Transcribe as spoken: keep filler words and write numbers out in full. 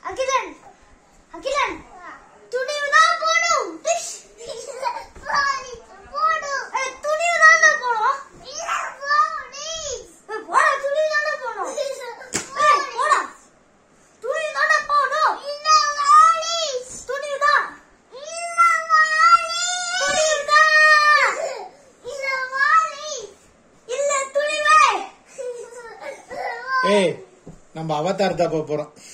அகிலன் அகிலன் துணிவு தான் போணும். போடு ஏய் துணிவு தான் போணும். இல்ல போடி ஏய் போடா துணிவு தான் போணும். ஏய் போடா துணிவு தான் போணும். இல்ல வாலி துணிவு தான். இல்ல வாலி துணிவு தான். இல்ல வாலி இல்ல துணிவே. ஏய் நம்ம அவதார் தான் போறோம்.